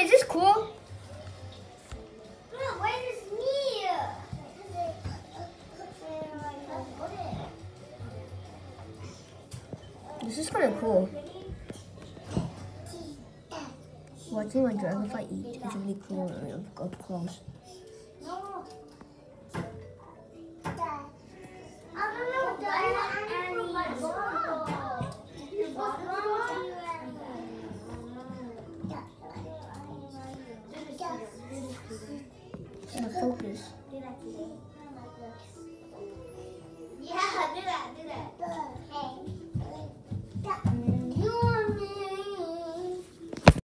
is this cool? This is kind of cool. Watching my dragonfly eat is really cool and up close. Focus.